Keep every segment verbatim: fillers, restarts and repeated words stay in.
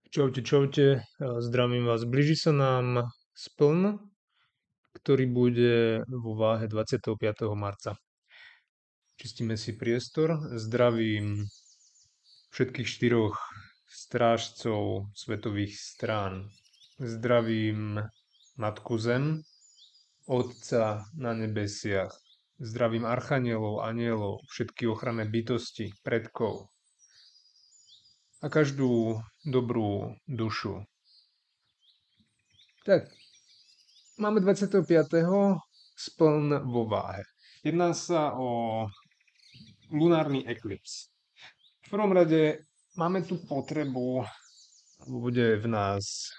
Čaute, čaute, e, zdravím vás. Blíži sa nám spln, ktorý bude vo váhe dvadsiateho piateho marca. Čistíme si priestor. Zdravím všetkých štyroch strážcov svetových strán. Zdravím Matku Zem, Otca na nebesiach. Zdravím archanielov, anielov, všetky ochranné bytosti, predkov a každú dobrú dušu. Tak, máme dvadsiateho piateho spln vo váhe. Jedná sa o lunárny eklips. V prvom rade máme tu potrebu, bude v nás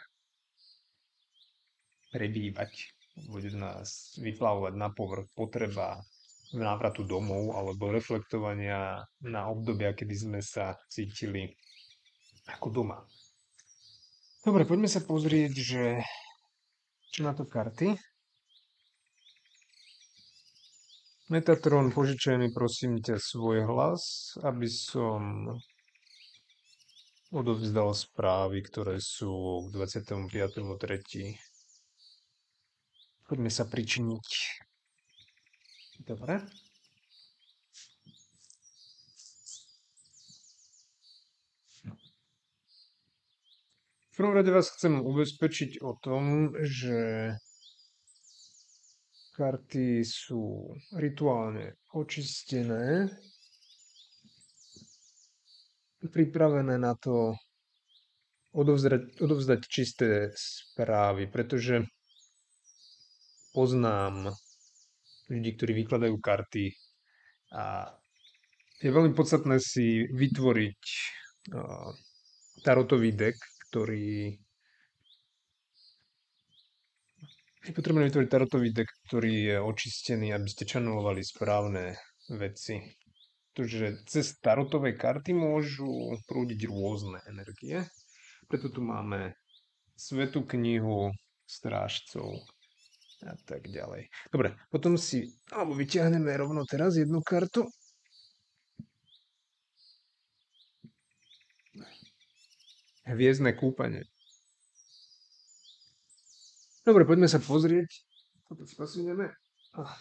prebývať, bude v nás vyplavovať na povrch potreba návratu domov alebo reflektovania na obdobia, kedy sme sa cítili ako doma. Dobre, poďme sa pozrieť, že čo na to karty. Metatron, požičaj mi prosím ťa svoj hlas, aby som odovzdal správy, ktoré sú k dvadsiatemu piatemu tretieho Poďme sa pričiniť. Dobre. V prvom rade vás chcem ubezpečiť o tom, že karty sú rituálne očistené, pripravené na to odovzdať, odovzdať čisté správy, pretože poznám ľudí, ktorí vykladajú karty a je veľmi podstatné si vytvoriť uh, tarotový deck, ktorý je potrebné vytvoriť tarotový deck, ktorý je očistený, aby ste channelovali správne veci. Pretože cez tarotové karty môžu prúdiť rôzne energie. Preto tu máme Svätú knihu strážcov a tak ďalej. Dobre, potom si, alebo vyťahneme rovno teraz jednu kartu. Hviezdne kúpanie. Dobre, poďme sa pozrieť. Toto si posuneme. Ah.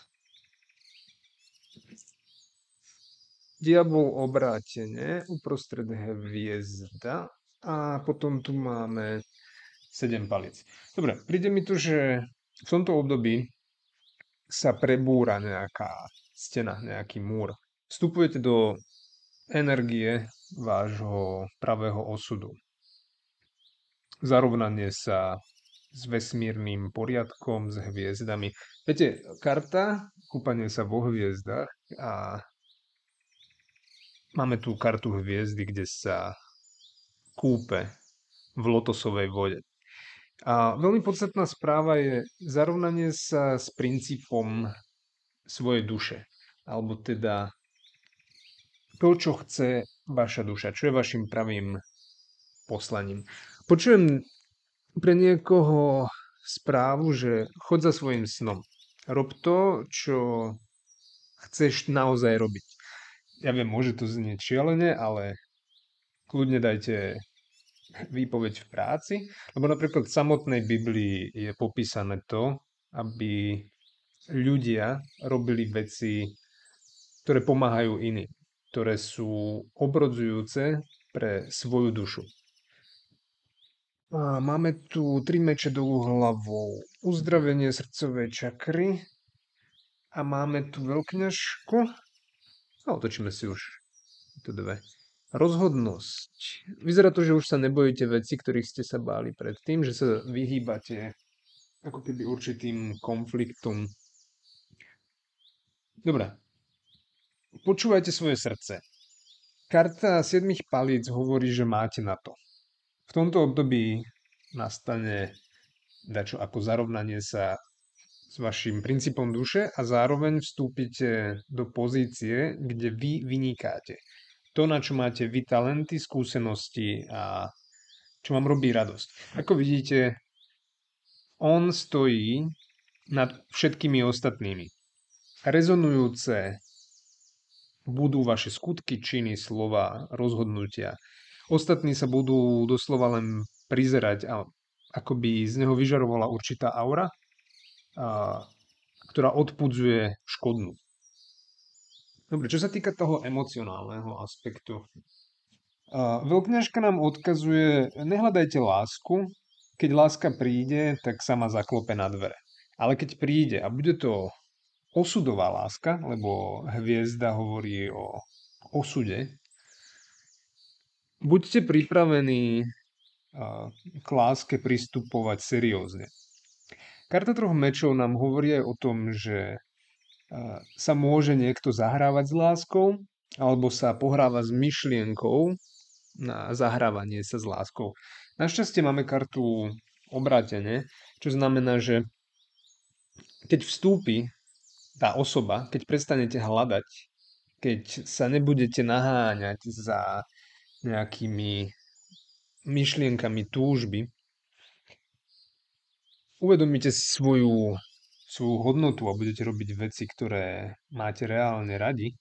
Diabol obrátene, uprostred hviezda a potom tu máme sedem palic. Dobre, príde mi tu, že v tomto období sa prebúra nejaká stena, nejaký múr. Vstupujete do energie vášho pravého osudu. Zarovnanie sa s vesmírnym poriadkom, s hviezdami. Viete, karta kúpanie sa vo hviezdach a máme tu kartu hviezdy, kde sa kúpe v lotosovej vode. A veľmi podstatná správa je zarovnanie sa s princípom svojej duše. Alebo teda to, čo chce vaša duša, čo je vašim pravým poslaním. Počujem pre niekoho správu, že chod za svojim snom. Rob to, čo chceš naozaj robiť. Ja viem, môže to znieť šialene, ale kľudne dajte výpoveď v práci, lebo napríklad v samotnej Biblii je popísané to, aby ľudia robili veci, ktoré pomáhajú iným, ktoré sú obrodzujúce pre svoju dušu. A máme tu tri meče dolu hlavou, uzdravenie srdcovej čakry a máme tu veľkňažku. A otočíme si už to dve. Rozhodnosť. Vyzerá to, že už sa nebojíte veci, ktorých ste sa báli predtým, že sa vyhýbate ako keby určitým konfliktom. Dobre. Počúvajte svoje srdce. Karta siedmich palíc hovorí, že máte na to. V tomto období nastane dačo ako zarovnanie sa s vašim princípom duše a zároveň vstúpite do pozície, kde vy vynikáte. To, na čo máte vy talenty, skúsenosti a čo vám robí radosť. Ako vidíte, on stojí nad všetkými ostatnými. Rezonujúce budú vaše skutky, činy, slova, rozhodnutia. Ostatní sa budú doslova len prizerať a akoby z neho vyžarovala určitá aura, a, ktorá odpudzuje škodnú. Dobre, čo sa týka toho emocionálneho aspektu, a veľkňažka nám odkazuje, nehľadajte lásku, keď láska príde, tak sama zaklope na dvere. Ale keď príde a bude to osudová láska, lebo hviezda hovorí o osude, buďte pripravení a, k láske pristupovať seriózne. Karta troch mečov nám hovorí aj o tom, že a, sa môže niekto zahrávať s láskou, alebo sa pohráva s myšlienkou na zahrávanie sa s láskou. Našťastie máme kartu obrátene, čo znamená, že keď vstúpi tá osoba, keď prestanete hľadať, keď sa nebudete naháňať za nejakými myšlienkami túžby, uvedomíte si svoju, svoju hodnotu a budete robiť veci, ktoré máte reálne radi,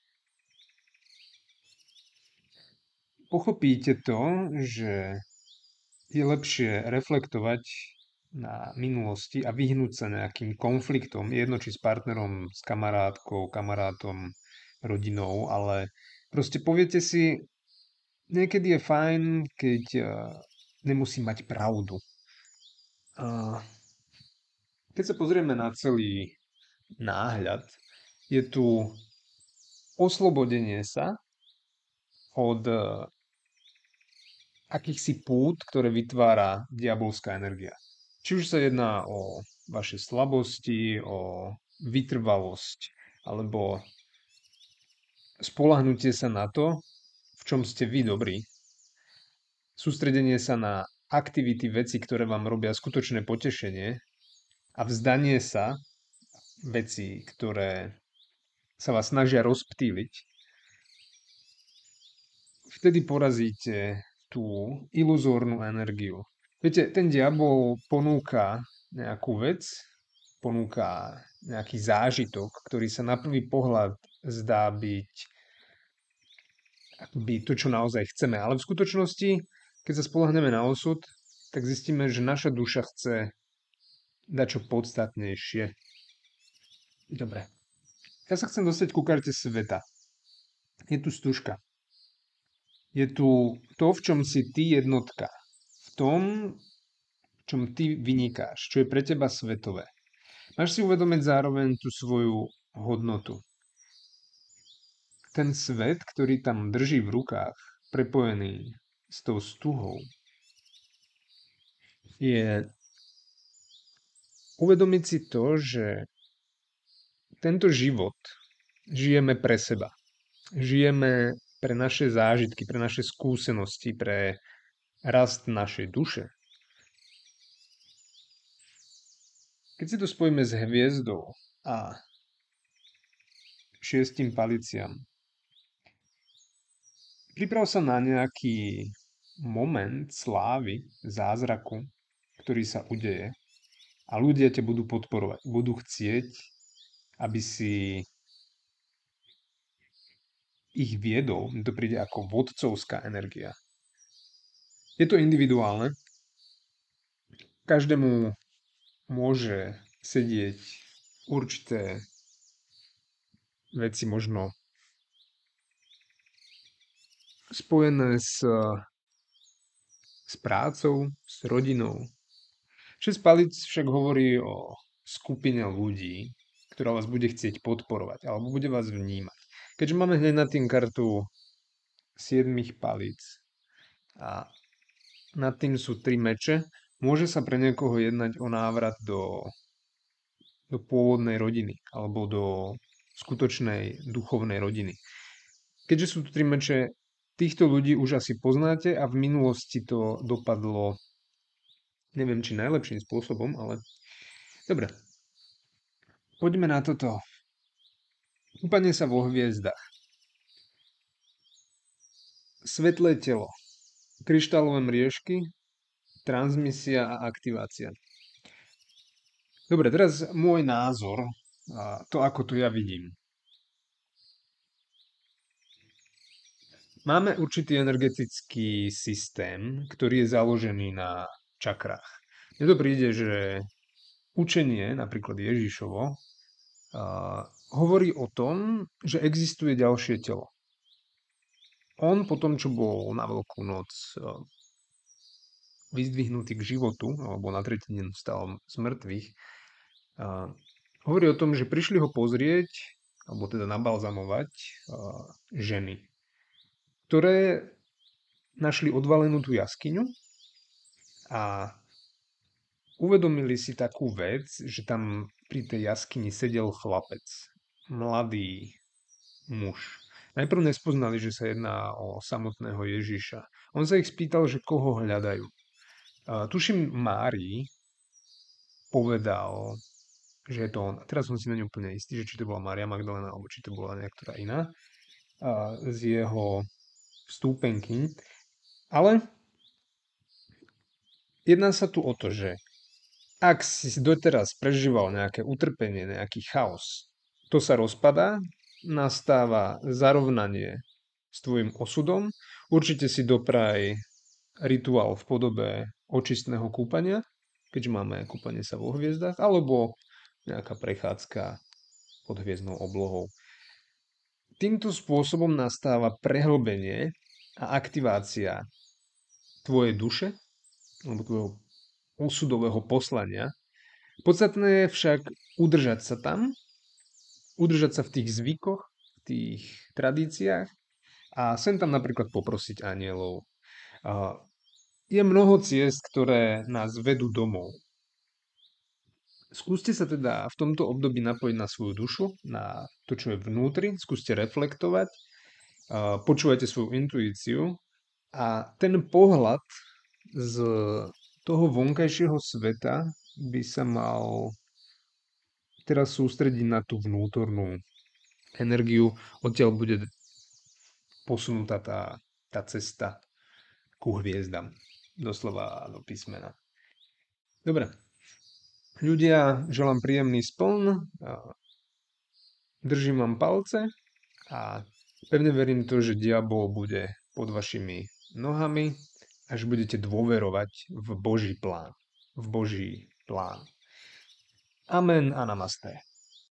pochopíte to, že je lepšie reflektovať na minulosti a vyhnúť sa nejakým konfliktom, jedno či s partnerom, s kamarátkou, kamarátom, rodinou, ale proste poviete si, niekedy je fajn, keď uh, nemusí mať pravdu. Uh, keď sa pozrieme na celý náhľad, je tu oslobodenie sa od uh, akýchsi pút, ktoré vytvára diabolská energia. Či už sa jedná o vaše slabosti, o vytrvalosť, alebo spoľahnutie sa na to, v čom ste vy dobrí. Sústredenie sa na aktivity, veci, ktoré vám robia skutočné potešenie a vzdanie sa veci, ktoré sa vás snažia rozptýliť. Vtedy porazíte tú iluzórnu energiu. Viete, ten diabol ponúka nejakú vec, ponúka nejaký zážitok, ktorý sa na prvý pohľad zdá byť akoby to, čo naozaj chceme. Ale v skutočnosti, keď sa spoľahneme na osud, tak zistíme, že naša duša chce dať čo podstatnejšie. Dobre. Ja sa chcem dostať ku karte sveta. Je tu stužka. Je tu to, v čom si ty jednotka. V tom, v čom ty vynikáš, čo je pre teba svetové. Máš si uvedomiť zároveň tú svoju hodnotu. Ten svet, ktorý tam drží v rukách, prepojený s tou stuhou, je uvedomiť si to, že tento život žijeme pre seba. Žijeme pre naše zážitky, pre naše skúsenosti, pre rast našej duše. Keď si to spojíme s hviezdou a šiestim paliciam, priprav sa na nejaký moment slávy, zázraku, ktorý sa udeje a ľudia ťa budú podporovať. Budú chcieť, aby si ich viedol. To príde ako vodcovská energia. Je to individuálne. Každému môže sedieť určité veci možno spojené s, s prácou, s rodinou. Šesť palíc však hovorí o skupine ľudí, ktorá vás bude chcieť podporovať alebo bude vás vnímať. Keďže máme hneď na tým kartu siedmich palíc a nad tým sú tri meče, môže sa pre niekoho jednať o návrat do, do pôvodnej rodiny alebo do skutočnej duchovnej rodiny. Keďže sú tu tri meče, týchto ľudí už asi poznáte a v minulosti to dopadlo, neviem či najlepším spôsobom, ale dobre. Poďme na toto. Kúpanie sa vo hviezdach. Svetlé telo. Kryštálové mriežky. Transmisia a aktivácia. Dobre, teraz môj názor. A to, ako to ja vidím. Máme určitý energetický systém, ktorý je založený na čakrách. Mne to príde, že učenie, napríklad Ježišovo, a, hovorí o tom, že existuje ďalšie telo. On po tom, čo bol na Veľkú noc a, vyzdvihnutý k životu, alebo na tretí deň vstal z mŕtvych, a, hovorí o tom, že prišli ho pozrieť, alebo teda nabalzamovať a, ženy, ktoré našli odvalenú tú jaskyňu a uvedomili si takú vec, že tam pri tej jaskyni sedel chlapec, mladý muž. Najprv nespoznali, že sa jedná o samotného Ježiša. On sa ich spýtal, že koho hľadajú. A tuším, Márii povedal, že je to on. A teraz som si na ňu úplne istý, že či to bola Mária Magdalena, alebo či to bola niektorá iná a z jeho vstúpenky. Ale jedná sa tu o to, že ak si doteraz prežíval nejaké utrpenie, nejaký chaos, to sa rozpadá, nastáva zarovnanie s tvojim osudom. Určite si dopraj rituál v podobe očistného kúpania, keďže máme kúpanie sa vo hviezdach, alebo nejaká prechádzka pod hviezdnou oblohou. Týmto spôsobom nastáva prehlbenie a aktivácia tvojej duše, alebo tvojho osudového poslania. Podstatné je však udržať sa tam, udržať sa v tých zvykoch, v tých tradíciách a sem tam napríklad poprosiť anielov. A je mnoho ciest, ktoré nás vedú domov. Skúste sa teda v tomto období napojiť na svoju dušu, na to, čo je vnútri, skúste reflektovať, a počúvajte svoju intuíciu a ten pohľad z toho vonkajšieho sveta by sa mal teraz sústrediť na tú vnútornú energiu. Odtiaľ bude posunutá tá, tá cesta ku hviezdam. Doslova do písmena. Dobre. Ľudia, želám príjemný spln. Držím vám palce a pevne verím to, že diabol bude pod vašimi nohami, až budete dôverovať v Boží plán. V Boží plán. Amen a namaste.